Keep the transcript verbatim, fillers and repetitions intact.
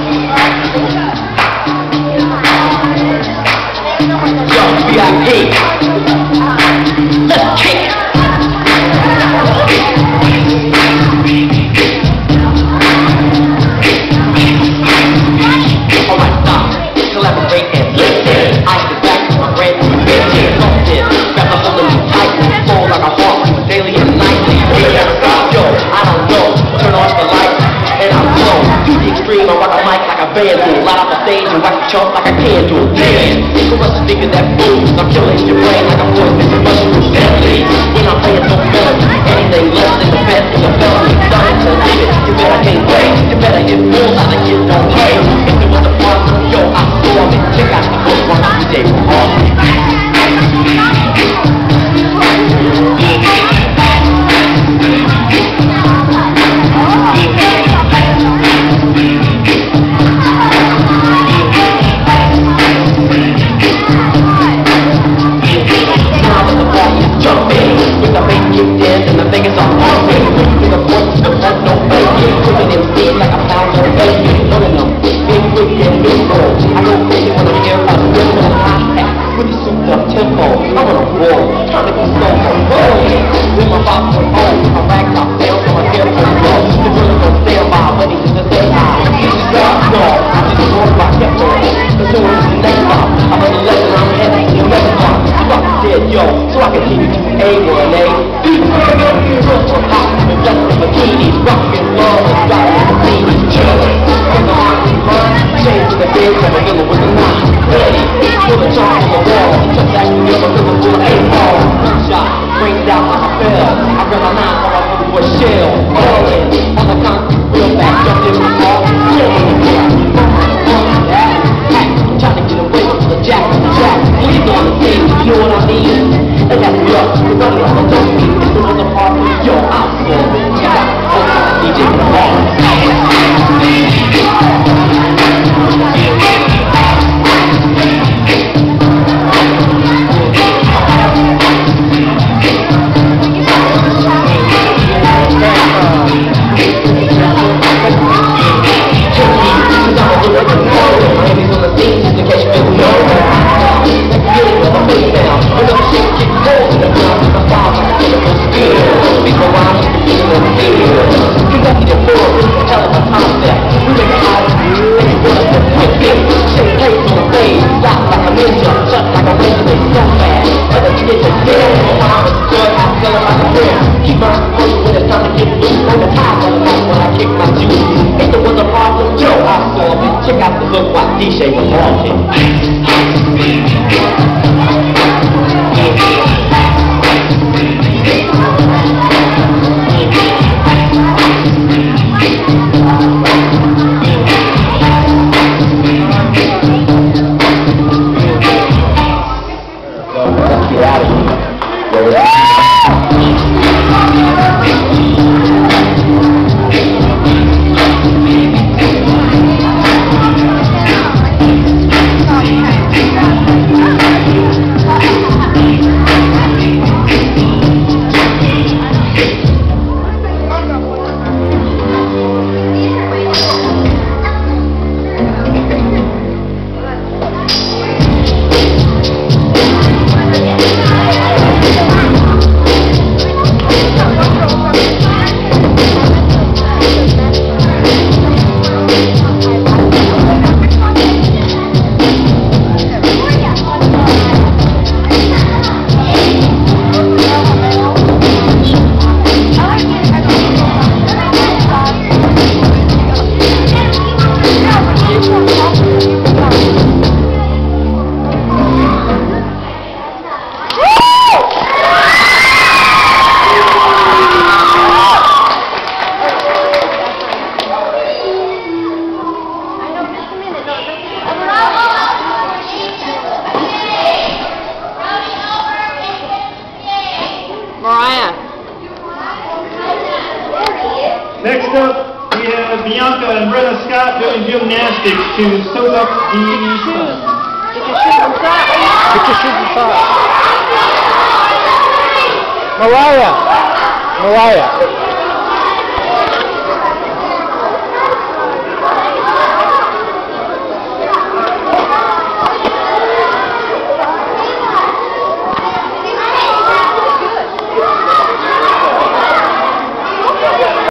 Yo, V I P. Let's kick. Alright, stop. Collaborate and listen. I sit back with my friends and bitches. Lost it. Grab the hold of me tight. Fall like a hawk daily and nightly. Yo, I don't know. Turn off the lights and I'm slow. To the extreme, I rock a mic like a band do. Light up the stage and rock the chump like a candle. Damn, it's a rush nigga that moves. I'm killing your brain like a voice. It's a mushroom deadly. When I'm playing no melody, anything less than the best in the felony. Starting to leave it, you better can't wait. You better get full out of kids don't play. If there was a problem, yo, I storm it. Check out the book from D J Paul. Yo, so I continue to A one A. Girls from hospitals, just in bikinis, rockin' love and dropping the bikinis. Chillin', in the heart and mind, change in the bed, I'm a villain with a knife. Ready, feel the charm on the wall, just acting up a villain full of eight ball. One shot, brings out like a bell. I grab my knife, I'm off for a shell. All in, on the concrete, real fast, jumped in the ball. Chillin' in the ground, trying to get away from the jack on the track. Leave on the stage, you know what I mean? They got me up, we're running on the dope beat. If there was a party, yo, I'll slam it. You got to hold on, D J check out the book while D J was walking. Let's get out of here. Mariah. Next up, we have Bianca and Brenna Scott doing gymnastics to soak up the sun. Get your shooting shot. Get your shooting shot. Mariah. Mariah.